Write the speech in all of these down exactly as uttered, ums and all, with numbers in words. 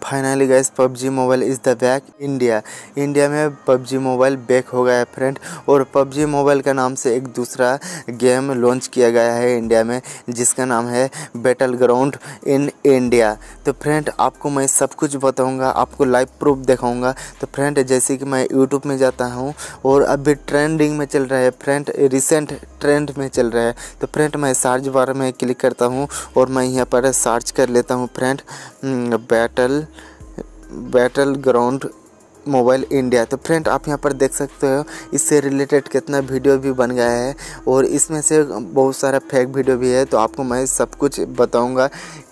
Finally guys PUBG mobile is the back India India में PUBG mobile back हो गया है फ्रेंड। और पबजी मोबाइल का नाम से एक दूसरा गेम लॉन्च किया गया है इंडिया में, जिसका नाम है बैटल ग्राउंड इन इंडिया। तो फ्रेंड आपको मैं सब कुछ बताऊंगा, आपको लाइव प्रूफ दिखाऊंगा। तो फ्रेंड जैसे कि मैं यूट्यूब में जाता हूं और अभी ट्रेंडिंग में चल रहा है फ्रेंड, रिसेंट ट्रेंड में चल रहा है। तो फ्रेंड मैं सर्च बार में क्लिक करता हूं और मैं यहाँ पर सर्च कर लेता हूं friend battle battle ground mobile India. तो फ्रेंड आप यहाँ पर देख सकते हो इससे रिलेटेड कितना वीडियो भी बन गया है और इसमें से बहुत सारा फेक वीडियो भी है। तो आपको मैं सब कुछ बताऊंगा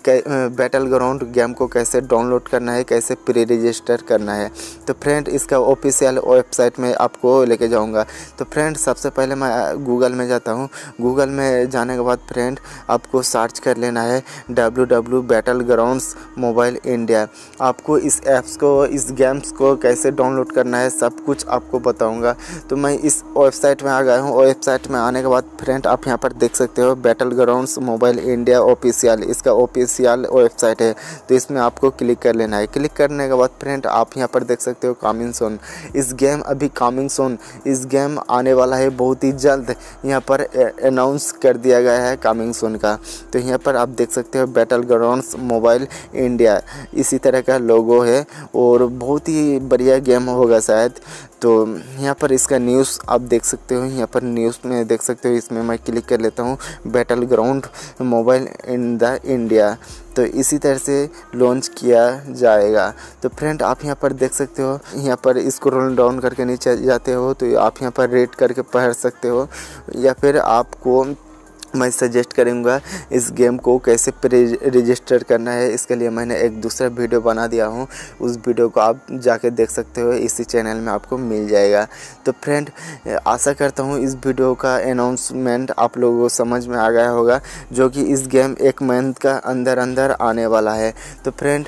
बैटल ग्राउंड गेम को कैसे डाउनलोड करना है, कैसे प्री रजिस्टर करना है। तो फ्रेंड इसका ऑफिशियल वेबसाइट में आपको लेके जाऊंगा। तो फ्रेंड सबसे पहले मैं गूगल में जाता हूँ। गूगल में जाने के बाद फ्रेंड आपको सर्च कर लेना है W W W battle grounds mobile India. आपको इस ऐप्स को, इस गेम्स को कैसे डाउनलोड करना है सब कुछ आपको बताऊंगा। तो मैं इस वेबसाइट में आ गया हूँ। वेबसाइट में आने के बाद फ्रेंड आप यहाँ पर देख सकते हो battle grounds mobile India official, इसका ऑफिशियल वेबसाइट है। तो इसमें आपको क्लिक कर लेना है। क्लिक करने के बाद फ्रेंड आप यहाँ पर देख सकते हो कमिंग सून, इस गेम अभी कमिंग सून, इस गेम आने वाला है बहुत ही जल्द। यहाँ पर अनाउंस कर दिया गया है कमिंग सून का। तो यहाँ पर आप देख सकते हो बैटल ग्राउंड्स मोबाइल इंडिया, इसी तरह का लोगो है और बहुत ही बढ़िया गेम होगा शायद। तो यहाँ पर इसका न्यूज़ आप देख सकते हो, यहाँ पर न्यूज़ में देख सकते हो। इसमें मैं क्लिक कर लेता हूँ battle ground mobile in the India. तो इसी तरह से लॉन्च किया जाएगा। तो फ्रेंड आप यहाँ पर देख सकते हो, यहाँ पर स्क्रॉल डाउन करके नीचे जाते हो तो आप यहाँ पर रेट करके पढ़ सकते हो, या फिर आपको मैं सजेस्ट करूँगा इस गेम को कैसे प्री रजिस्टर करना है। इसके लिए मैंने एक दूसरा वीडियो बना दिया हूँ, उस वीडियो को आप जाके देख सकते हो, इसी चैनल में आपको मिल जाएगा। तो फ्रेंड आशा करता हूँ इस वीडियो का अनाउंसमेंट आप लोगों को समझ में आ गया होगा, जो कि इस गेम एक मंथ का अंदर अंदर आने वाला है। तो फ्रेंड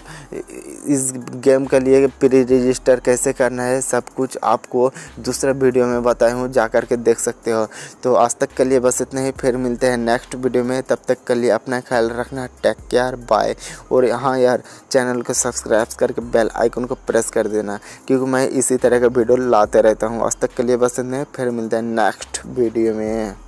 इस गेम के लिए प्री रजिस्टर कैसे करना है सब कुछ आपको दूसरा वीडियो में बताया हूँ, जा कर के देख सकते हो। तो आज तक के लिए बस इतना ही, फिर मिलते हैं नेक्स्ट वीडियो में। तब तक के लिए अपना ख्याल रखना, टेक केयर, बाय। और हाँ यार चैनल को सब्सक्राइब करके बेल आइकन को प्रेस कर देना, क्योंकि मैं इसी तरह का वीडियो लाते रहता हूँ। आज तक के लिए बस इतना ही, फिर मिलते हैं नेक्स्ट वीडियो में।